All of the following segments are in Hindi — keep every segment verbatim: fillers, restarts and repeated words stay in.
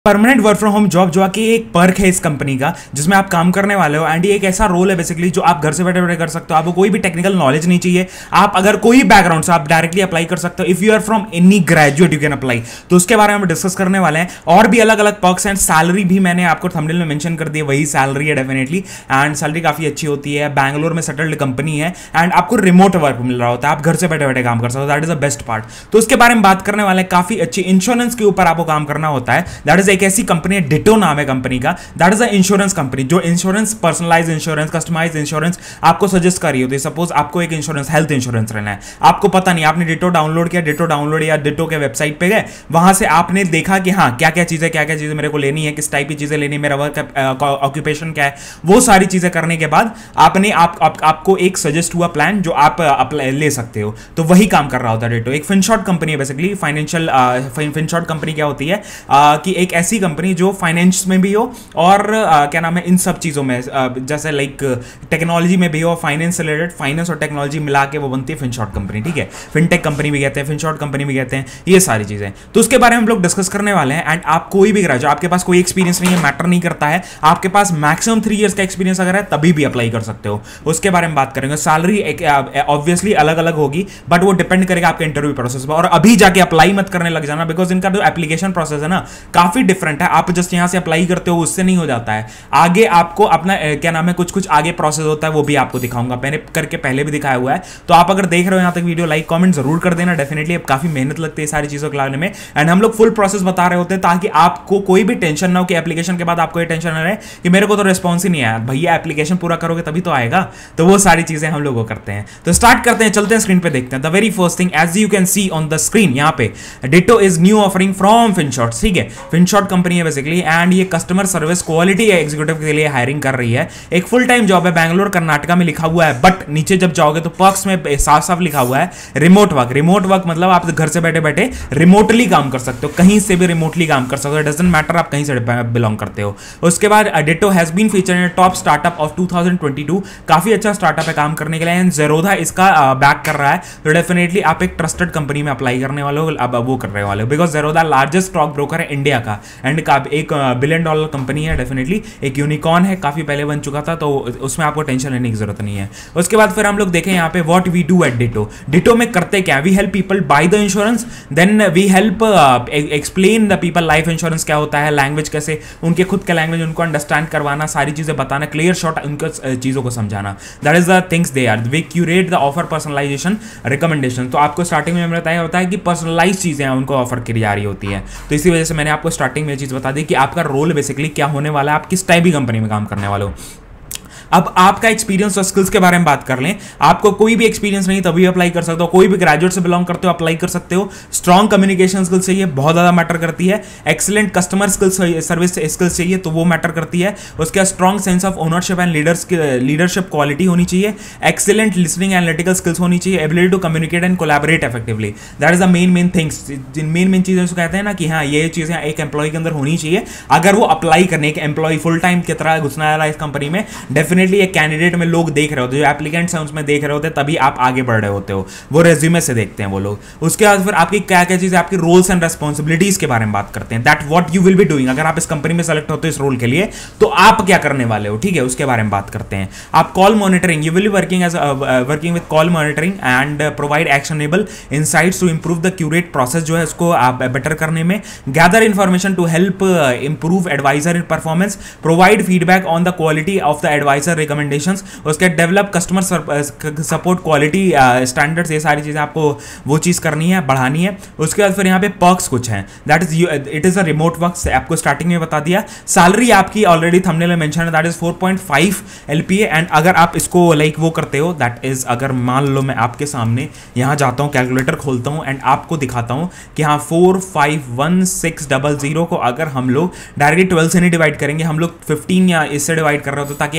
Permanent work from home job जो कि एक पर्क है इस कंपनी का, जिसमें आप काम करने वाले हो। एंड ये एक ऐसा रोल है बेसिकली जो आप घर से बैठे बैठे कर सकते हो। आपको कोई भी टेक्निकल नॉलेज नहीं चाहिए। आप अगर कोई बैकग्राउंड से आप डायरेक्टली अप्लाई कर सकते हो। If you are from any graduate you can apply. तो उसके बारे में हम डिस्कस करने वाले हैं। और भी अलग अलग पर्क्स एंड सैलरी भी मैंने आपको थंबनेल में मेंशन कर दिया, वही सैलरी है डेफिनेटली। एंड सैलरी काफी अच्छी होती है। बैंगलोर में सेटल्ड कंपनी है एंड आपको रिमोट वर्क मिल रहा होता है। आप घर से बैठे बैठे काम कर सकते हो। That is the best part. तो उसके बारे में बात करने वाले हैं। काफी अच्छी इंश्योरेंस के ऊपर आपको काम करना होता है। दैट इज एक ऐसी कंपनी है, डिटो नाम है कंपनी का। That is a insurance company जो insurance, personalize insurance, customize insurance आपको सजेस्ट कर रही होती है। सपोज आपको एक इंश्योरेंस, हेल्थ इंश्योरेंस लेना है, आपको पता नहीं, आपने डिटो डाउनलोड किया, डिटो डाउनलोड या डिटो के वेबसाइट पे गए, वहां से आपने देखा कि हाँ क्या क्या चीजें क्या क्या चीजें मेरे को लेनी है, किस टाइप की चीजें लेनी है, मेरा वर्क ऑक्यूपेशन क्या है, वो सारी चीजें करने के बाद आपने आप, आप, आपको एक सजेस्ट हुआ प्लान जो आप अप्लाई ले सकते हो। तो वही काम कर रहा होता है डिटो। एक फिनशॉट कंपनी है बेसिकली। फाइनेंशियल फिनशॉट कंपनी क्या होती है कि एक ऐसी कंपनी जो फाइनेंस में भी हो और आ, क्या नाम है इन सब चीज़ों में, आ, जैसे लाइक टेक्नोलॉजी में भी हो, फाइनेंस से रिलेटेड, फाइनेंस और टेक्नोलॉजी मिला के वो बनती है फिनशॉट कंपनी। ठीक है, फिनटेक कंपनी भी कहते हैं, फिनशॉट कंपनी भी कहते हैं, ये सारी चीज़ें। तो उसके बारे में हम लोग डिस्कस करने वाले हैं। एंड आप कोई भी ग्रेजुएट, आपके पास कोई एक्सपीरियंस नहीं है, मैटर नहीं करता है, आपके पास मैक्सिमम थ्री ईयर्स का एक्सपीरियंस अगर है तभी भी अप्लाई कर सकते हो। उसके बारे में बात करेंगे। सैलरी ऑब्वियसली अलग अलग होगी, बट वो डिपेंड करेगा आपके इंटरव्यू प्रोसेस पर। और अभी जाके अप्लाई मत करने लग जाना, बिकॉज इनका जो एप्लीकेशन प्रोसेस है ना काफी डिफरेंट है। आप जस्ट यहां से अप्लाई करते हो, उससे नहीं हो जाता है। आगे आपको अपना क्या नाम है कुछ कुछ आगे प्रोसेस होता है, वो भी आपको दिखाऊंगा। मैंने करके पहले भी दिखाया हुआ है। तो आप अगर देख रहे हो यहां तक वीडियो, लाइक कमेंट जरूर कर देना। डेफिनेटली अब काफी मेहनत लगती है सारी चीजों को लाने में। एंड हम लोग फुल प्रोसेस बता रहे होते हैं ताकि आपको कोई भी टेंशन ना हो कि एप्लीकेशन के बाद आपको ये टेंशन ना रहे कि मेरे को तो रिस्पॉन्स ही नहीं आया। भैया एप्लीकेशन पूरा करोगे तभी तो आएगा। तो वो सारी चीजें हम लोग वो करते हैं। तो स्टार्ट करते हैं, चलते हैं स्क्रीन पे देखते हैं। The very first thing as you can see on the screen, यहाँ पे Ditto is new offering from Finshot. ठीक है, फिनशॉट कंपनी है बेसिकली। एंड ये कस्टमर सर्विस क्वालिटी एग्जीक्यूटिव के लिए हायरिंग कर रही है। एक फुल टाइम जॉब है, बैंगलोर कर्नाटका में लिखा हुआ है। बट नीचे जब जाओगे तो पर्क्स में साफ साफ लिखा हुआ है रिमोट वर्क। रिमोट वर्क मतलब आप घर से बैठे बैठे रिमोटली काम कर सकते हो, कहीं से भी रिमोटली काम कर सकते हो। डजंट मैटर आप कहीं से बिलोंग करते हो। उसके बाद Ditto has been featured in top startup of two thousand twenty two. काफी अच्छा स्टार्टअप है काम करने के लिए। एंड जेरोधा इसका बैक कर रहा है। तो डेफिनेटली आप एक ट्रस्टेड कंपनी में अप्लाई करने वाले हो, अब वो करने वाले हो, because Zerodha largest stock broker है इंडिया का। एंड एक बिलियन डॉलर कंपनी है डेफिनेटली। एक यूनिकॉर्न है, काफी पहले बन चुका था, तो उसमें आपको टेंशन लेने की जरूरत नहीं है। उसके बाद फिर हम लोग देखें यहाँ पे what we do at Ditto. Ditto में करते क्या? We help people by the insurance, then we help explain the people life insurance क्या होता है, लैंग्वेज कैसे, उनके खुद के लैंग्वेज उनको अंडरस्टैंड करवाना, सारी चीजें बताना, क्लियर शॉर्ट उनको चीजों को समझाना। That is the things they are. We curate the offer personalization recommendation. तो आपको स्टार्टिंग में बताया होता है कि पर्सनलाइज चीजें उनको ऑफर की जा रही होती है। तो इसी वजह से मैंने आपको स्टार्टिंग में ये चीज बता दी कि आपका रोल बेसिकली क्या होने वाला है, आप किस टाइप की कंपनी में काम करने वाले हो। अब आपका एक्सपीरियंस और स्किल्स के बारे में बात कर लें। आपको कोई भी एक्सपीरियंस नहीं तभी अप्लाई कर सकते हो। कोई भी ग्रेजुएट से बिलोंग करते हो अप्लाई कर सकते हो। स्ट्रॉन्ग कम्युनिकेशन स्किल्स चाहिए, बहुत ज्यादा मैटर करती है। Excellent customer skills, service skills चाहिए, तो वो मैटर करती है। उसके बाद strong sense of ownership and leaders leadership quality होनी चाहिए। एक्सीलेंट लिसनिंग एनालिटिकल स्किल्स होनी चाहिए। Ability to communicate and collaborate effectively. That is the main main things. जिन मेन मेन चीजें कहते हैं ना कि हाँ ये चीजें एक एम्प्लॉय के अंदर होनी चाहिए अगर वो अप्लाई करने, एक एम्प्लॉय फुल टाइम की तरह घुसना है इस कंपनी में। डेफिनेटली एक कैंडिडेट में लोग देख रहे होते हैं, जो एप्लीकेंट्स हैं उसमें देख रहे होते हैं, तभी आप आगे बढ़ रहे होते हो। वो रेज्यूमे से देखते हैं वो लोग। उसके बाद फिर आपकी क्या क्या चीजें, आपकी रोल्स एंड रेस्पॉन्सिबिलिटीज के बारे में बात करते हैं। That what you will be doing. अगर आप इस कंपनी में सेलेक्ट होते हो इस रोल के लिए तो आप क्या करने वाले हो, ठीक है, उसके बारे में बात करते हैं। आप call monitoring, you will be working as working with call monitoring and provide actionable insights to improve the curate process, जो है उसको आप बेटर करने में। Gather information to help improve advisor in performance. Provide feedback on the quality of the advisor recommendations. उसके develop customer support quality standards, ये सारी चीजें आपको वो चीज करनी है, बढ़ानी है। उसके बाद फिर यहाँ पे पर्क्स कुछ हैं। That is it is a remote work, आपको स्टार्टिंग में बता दिया। सैलरी आपकी ऑलरेडी थंबनेल में मेंशन है, that is four point five LPA. And अगर आप इसको लाइक वो करते हो, दैट इज अगर मान लो मैं आपके सामने यहाँ जाता हूँ, कैलकुलेटर खोलता हूँ एंड आपको दिखाता हूँ कि हाँ four five one six double zero को अगर हम लोग डायरेक्टली ट्वेल्व से नहीं डिवाइड करेंगे, हम लोग फिफ्टीन या इससे डिवाइड कर रहे होते ताकि हमको एक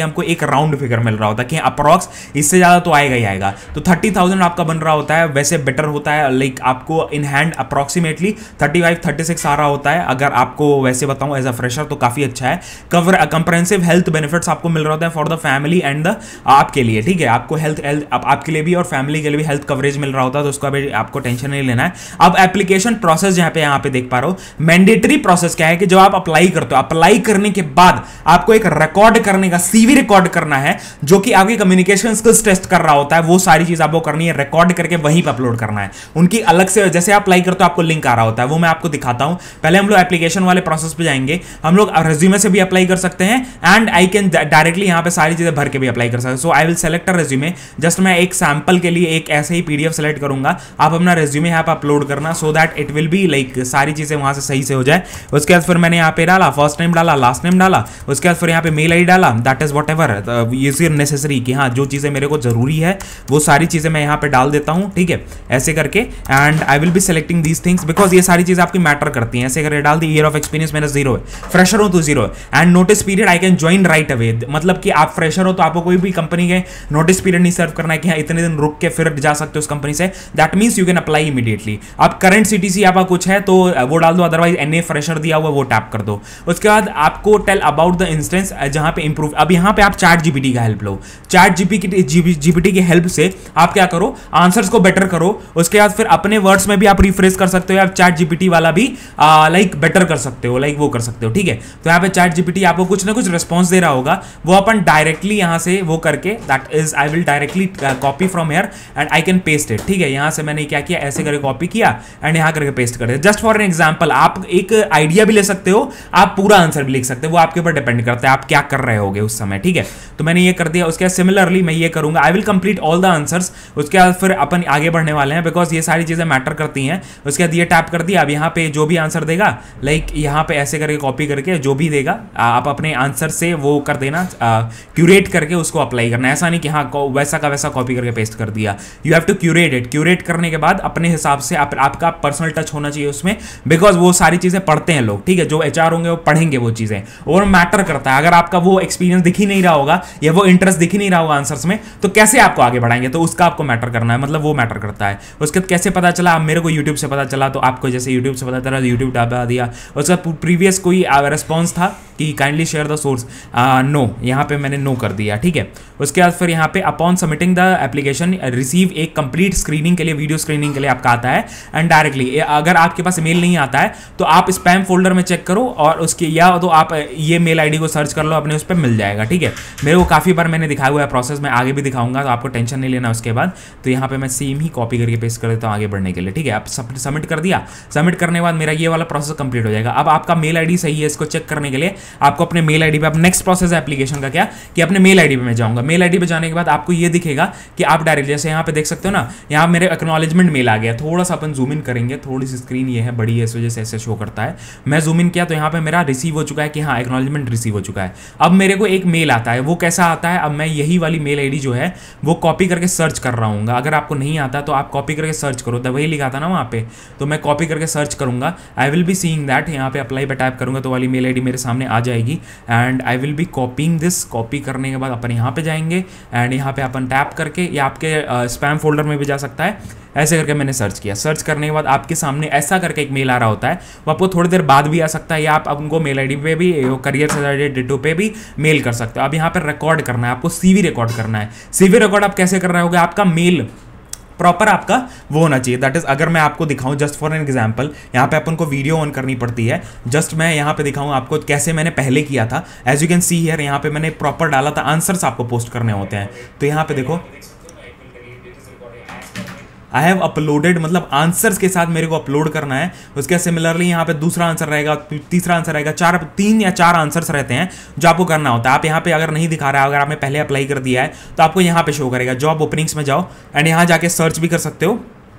एक राउंड फिगर मिल रहा होता है कि अप्रॉक्स इससे ज़्यादा तो आएगा ही आएगा। तो थर्टी थाउजेंड आपका बन रहा होता है, वैसे बेटर होता है, लाइक आपको in hand approximately thirty five thirty six आ रहा होता है। अगर आपको वैसे बताऊं एज अ फ्रेशर तो काफ़ी अच्छा है। कवर कंप्रहेंसिव हेल्थ बेनिफिट्स आपको मिल रहा होता है for the family and the आपके लिए, ठीक है। आपको हेल्थ हेल्थ आप, आपके लिए भी और फैमिली के लिए भी हेल्थ कवरेज मिल रहा होता है, तो उसका भी आपको टेंशन नहीं लेना है। अब एप्लीकेशन प्रोसेस जहाँ पे यहाँ पे देख पा रहे हो, मैंडेटरी प्रोसेस क्या है कि जब आप अप्लाई करते हो, अप्लाई करने के बाद आपको एक रिकॉर्ड करने का सीवी रिकॉर्ड करना है जो कि आपकी कम्युनिकेशन स्किल्स टेस्ट कर रहा होता है। वो सारी चीज आपको करनी है, रिकॉर्ड करके वहीं पर अपलोड करना है। उनकी अलग से जैसे आप अप्लाई करते हो आपको लिंक आ रहा होता है, वो मैं आपको दिखाता हूं। पहले हम लोग एप्लीकेशन वाले प्रोसेस पे जाएंगे। हम लोग रेज्यूमे से भी अप्लाई कर सकते हैं एंड आई कैन डायरेक्टली यहां पे सारी चीजें भर के भी अप्लाई कर सकते हैं। So I will select a resume. Just मैं एक सैंपल के लिए एक ऐसे ही पीडीएफ सेलेक्ट करूंगा। आप अपना रेज्यूमे यहाँ पे अपलोड करना so that it will be like सारी चीजें वहां से सही से हो जाए। उसके बाद फिर मैंने यहाँ पे डाला, फर्स्ट नेम डाला, लास्ट नेम डाला, उसके बाद फिर यहाँ पे मेल आई डाला, that is whatever is necessary कि हाँ जो चीजें मेरे को जरूरी है वो सारी चीजें मैं यहाँ पे डाल देता हूँ, ठीक है, ऐसे करके। And I will be selecting these things because ये सारी चीजें आपकी मैटर करती हैं। ऐसे करके डाल दी। ईयर ऑफ एक्सपीरियंस मेरा जीरो है, फ्रेशर हो तो जीरो है। And notice period I can join right away, मतलब कि आप फ्रेशर हो तो आपको कोई भी कंपनी के नोटिस पीरियड नहीं सर्व करना है कि हाँ इतने दिन रुक के फिर जा सकते हो उस कंपनी से। That means you can apply immediately. अब करंट सीटीसी आपका कुछ है तो वो डाल दो, अदरवाइज एनए फ्रेशर दिया हुआ वो टैप कर दो। उसके बाद आपको टेल अबाउट द इंस्टेंस जहां पे इंप्रूव। अब यहाँ पे आप चैट जीपीटी का हेल्प लो। चैट जीपीटी जीपीटी की हेल्प से आप क्या करो, आंसर्स को बेटर करो। उसके बाद फिर अपने वर्ड्स में भी आप रिफ्रेश कर सकते हो, या चैट जीपीटी वाला भी लाइक बेटर कर सकते हो, लाइक वो कर सकते हो, ठीक है। तो यहाँ पे चैट जीपीटी आपको कुछ ना कुछ रिस्पॉन्स दे रहा होगा, वो अपन डायरेक्टली यहाँ से वो करके that is I will directly copy from here and I can paste it, ठीक है। यहाँ से मैंने क्या किया, ऐसे करके कॉपी किया एंड यहाँ करके पेस्ट कर दिया। जस्ट फॉर एन एग्जाम्पल, आप एक आइडिया भी ले सकते हो, आप पूरा आंसर भी लिख सकते हो, वो आपके ऊपर डिपेंड करता है आप क्या कर रहे होगे उस समय, ठीक है। तो मैंने ये कर दिया। उसके बाद सिमिलरली मैं ये करूंगा, I will complete all the answers. उसके बाद फिर अपन आगे बढ़ने वाले हैं बिकॉज ये सारी चीजें मैटर करती हैं। उसके बाद ये टैप कर दिया। अब यहाँ पे जो भी आंसर देगा, लाइक यहाँ पे ऐसे करके कॉपी करके जो भी देगा आप अपने आंसर से वो कर देना, क्यूरेट करके उसको अप्लाई करना। ऐसा नहीं कि हाँ वैसा का वैसा कॉपी करके पेस्ट कर दिया। You have to curate it. Curate करने के बाद अपने हिसाब से आप, आपका पर्सनल टच होना चाहिए उसमें, बिकॉज वो सारी चीजें पढ़ते हैं लोग, ठीक है। जो एचआर होंगे वो पढ़ेंगे वो चीजें, और मैटर करता है। अगर आपका वो एक्सपीरियंस दिख ही नहीं रहा होगा या वो इंटरेस्ट दिख ही नहीं रहा होगा आंसर्स में, तो कैसे आपको आगे बढ़ाएंगे, तो उसका आपको मैटर करना है, मतलब वो मैटर करता है। उसके बाद कैसे पता चला, मेरे को यूट्यूब से पता चला, तो आपको जैसे यूट्यूब से पता चला यूट्यूब डाल दिया। उसका प्रीवियस कोई रिस्पॉन्स था कि kindly share the source, no, यहाँ पे मैंने नो कर दिया, ठीक है। उसके बाद फिर यहाँ पे upon submitting the application receive एक कंप्लीट स्क्रीनिंग के लिए, वीडियो स्क्रीनिंग के लिए आपका आता है। एंड डायरेक्टली अगर आपके पास मेल नहीं आता है तो आप स्पैम फोल्डर में चेक करो और उसके, या तो आप ये मेल आईडी को सर्च कर लो, अपने उस पर मिल जाएगा, ठीक है। मेरे को काफ़ी बार मैंने दिखाया हुआ है प्रोसेस, मैं आगे भी दिखाऊंगा, तो आपको टेंशन नहीं लेना उसके बाद। तो यहाँ पे मैं सेम ही कॉपी करके पेस्ट कर देता हूँ आगे बढ़ने के लिए, ठीक है। आप सबमिट कर दिया। सबमिट करने के बाद मेरा ये वाला प्रोसेस कंप्लीट हो जाएगा। अब आपका मेल आईडी सही है, इसको चेक करने के लिए आपको अपने मेल आईडी पे, अब नेक्स्ट प्रोसेस है एप्लीकेशन का क्या, कि अपने मेल आईडी पे मैं जाऊंगा। मेल आईडी पे जाने के बाद आपको ये दिखेगा कि आप डायरेक्ट, जैसे यहाँ पे देख सकते हो ना, यहाँ मेरे एक्नॉलेजमेंट मेल आ गया। थोड़ा सा अपन जूम इन करेंगे, थोड़ी सी स्क्रीन ये है बड़ी है, इस वजह से ऐसे शो करता है। मैं जूम इन किया तो यहाँ पे मेरा रिसीव हो चुका है कि हाँ एक्नॉलेजमेंट रिसीव हो चुका है। अब मेरे को एक मेल आता है, वो कैसा आता है, अब मैं यही वाली मेल आईडी जो है वो कॉपी करके सर्च कर रहा हूँ। अगर आपको नहीं आता तो आप कॉपी करके सर्च करो, तो वही लिखा था ना वहाँ पे, तो मैं कॉपी करके सर्च करूंगा। I will be seeing that, यहाँ पे अप्लाई पे टाइप करूंगा तो वाली मेल आईडी मेरे सामने आ जाएगी। And I will be copying this. Copy करने के बाद अपन यहाँ पे जाएंगे एंड यहाँ पे अपन टैप करके, या आपके स्पैम uh, फोल्डर में भी जा सकता है। ऐसे करके मैंने सर्च किया। सर्च करने के बाद आपके सामने ऐसा करके एक मेल आ रहा होता है, वो आपको थोड़ी देर बाद भी आ सकता है, या आप उनको मेल आईडी पे भी, करियर से डिटो पे भी मेल कर सकते हो। अब यहाँ पे रिकॉर्ड करना है आपको, सीवी रिकॉर्ड करना है। सीवी रिकॉर्ड आप कैसे कर रहे होगे, आपका मेल प्रॉपर आपका वो होना चाहिए। दैट इज, अगर मैं आपको दिखाऊं जस्ट फॉर एन एग्जांपल, यहाँ पे अपन को वीडियो ऑन करनी पड़ती है। जस्ट मैं यहाँ पे दिखाऊं आपको कैसे मैंने पहले किया था। As you can see here, यहाँ पे मैंने प्रॉपर डाला था, आंसर्स आपको पोस्ट करने होते हैं। तो यहाँ पे देखो, आई हैव अपलोडेड, मतलब आंसर्स के साथ मेरे को अपलोड करना है। उसके सिमिलरली यहाँ पे दूसरा आंसर रहेगा, तीसरा आंसर रहेगा, चार तीन या चार आंसर्स रहते हैं जो आपको करना होता है। आप यहाँ पे अगर नहीं दिखा रहा है, अगर आपने पहले अप्लाई कर दिया है तो आपको यहाँ पे शो करेगा। जॉब ओपनिंग्स में जाओ एंड यहाँ जाके सर्च भी कर सकते हो।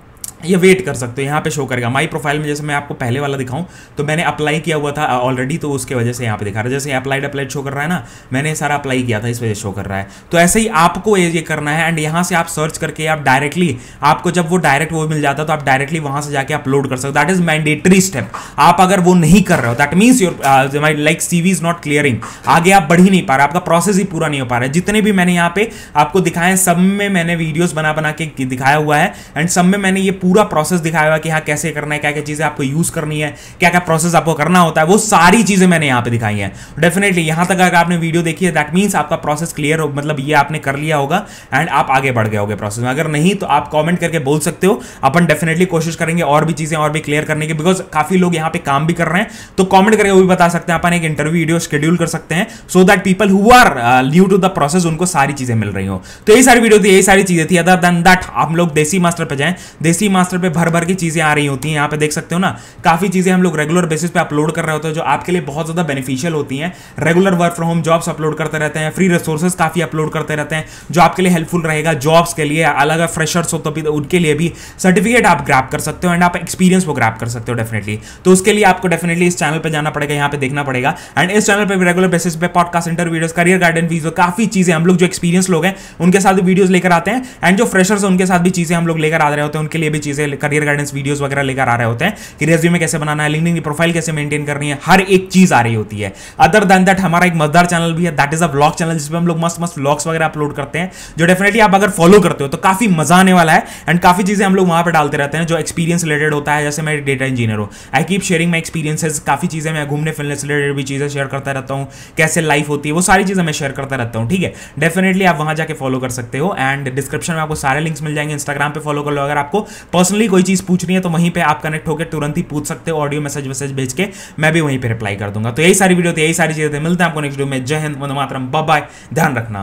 ये वेट कर सकते हो, यहाँ पे शो करेगा माई प्रोफाइल में। जैसे मैं आपको पहले वाला दिखाऊं तो मैंने अप्लाई किया हुआ था ऑलरेडी, तो उसके वजह से यहाँ पे दिखा रहा है। जैसे अप्लाइड अप्लाइड शो कर रहा है ना, मैंने सारा अप्लाई किया था, इस वजह से शो कर रहा है। तो ऐसे ही आपको ये करना है, एंड यहाँ से आप सर्च करके आप डायरेक्टली, आपको जब वो डायरेक्ट वो मिल जाता है तो आप डायरेक्टली वहाँ से जाके अपलोड कर सकते हो। That is mandatory step. आप अगर वो नहीं कर रहे हो, that means your like CV is not clearing, आगे आप बढ़ ही नहीं पा रहे, आपका प्रोसेस ही पूरा नहीं हो पा रहा है। जितने भी मैंने यहाँ पे आपको दिखाए, सब में मैंने वीडियोस बना बना के दिखाया हुआ है, एंड सब में मैंने ये पूरा प्रोसेस दिखाया कि हाँ कैसे करना है, क्या क्या चीजें आपको यूज करनी है, क्या क्या प्रोसेस आपको करना होता है, वो सारी चीजें मैंने यहाँ पे दिखाई हैं। डेफिनेटली यहां तक अगर आपने वीडियो देखी है, दैट मींस आपका प्रोसेस क्लियर हो, मतलब ये आपने कर लिया होगा एंड आप आगे बढ़ गए होगे प्रोसेस में। अगर नहीं तो आप कमेंट करके बोल सकते हो, अपन डेफिनेटली कोशिश करेंगे और भी चीजें और भी क्लियर करने की, बिकॉज काफी लोग यहाँ पे काम भी कर रहे हैं, तो कमेंट करके वो भी बता सकते हैं। अपन एक इंटरव्यू वीडियो शेड्यूल कर सकते हैं so that people who are new to the process उनको सारी चीजें मिल रही हो। तो यही सारी वीडियो थी, यही सारी चीजें थी। अदर देन दैट आप लोग देसी मास्टर पे जाएं, देसी मास्टर पे भर भर की चीजें आ रही होती हैं। यहाँ पे देख सकते हो ना, काफी चीजें हम लोग रेगुलर बेसिस पे अपलोड कर रहे होते हैं जो आपके लिए बहुत ज्यादा बेनिफिशियल होती हैं। Regular work from home jobs upload करते रहते हैं, फ्री रिसोर्सेज काफी अपलोड करते रहते हैं जो आपके लिए हेल्पफुल रहेगा। जॉब्स के लिए अलग अलग फ्रेशर्स हो तो भी उनके लिए भी सर्टिफिकेट आप ग्रैब कर सकते हो, एंड आप एक्सपीरियंस को ग्रैब कर सकते हो डेफिनेटली। तो उसके लिए आपको डेफिनेटली इस चैनल पे जाना पड़ेगा, यहाँ पे देखना पड़ेगा, एंड इस चैनल पे रेगुलर बेसिस पे podcast, interview videos, career guidance video, काफी चीजें हम लोग जो एक्सपीरियंस लोग हैं उनके साथ भी वीडियोस लेकर आते हैं, एंड जो फ्रेशर्स हैं उनके साथ भी चीजें हम लोग लेकर आ रहे होते हैं, उनके लिए भी चीजें करियर गाइडेंस वीडियोस वगैरह लेकर आ रहे होते हैं कि रेज्यूमे कैसे बनाना है, लिंक्डइन की प्रोफाइल कैसे मेंटेन करनी है, हर एक चीज आ रही होती है। अदर देन दैट हमारा एक मजेदार चैनल भी है, that is a vlog channel, जिसमें हम लोग मस्त मस्त व्लॉग्स वगैरह अपलोड करते हैं, जो डेफिनेटली आप अगर फॉलो करते हो तो काफी मजा आने वाला है, एंड काफी चीजें हम लोग वहां पे डालते रहते हैं जो एक्सपीरियंस रिलेटेड होता है। जैसे मैं डेटा इंजीनियर हूं, I keep sharing my experiences, काफी चीजें मैं घूमने फिरने से रिलेटेड भी चीजें शेयर करता रहता हूं, कैसे लाइफ होती है वो सारी चीजें मैं शेयर करता रहता हूं। ठीक है, डेफिनेटली आप वहां जाके फॉलो कर सकते हो, एंड डिस्क्रिप्शन में आपको सारे लिंक्स मिल जाएंगे। इंस्टाग्राम पे फॉलो कर लो, अगर आपको पर्सनली कोई चीज पूछनी है तो वहीं पे आप कनेक्ट होकर तुरंत ही पूछ सकते हो, ऑडियो मैसेज मैसेज भेज के, मैं भी वहीं पे रिप्लाई कर दूंगा। तो यही सारी वीडियो थी, यही सारी चीजें थी। मिलते हैं आपको नेक्स्ट वीडियो में। जय हिंद, वंदे मातरम, बाय बाय, ध्यान रखना।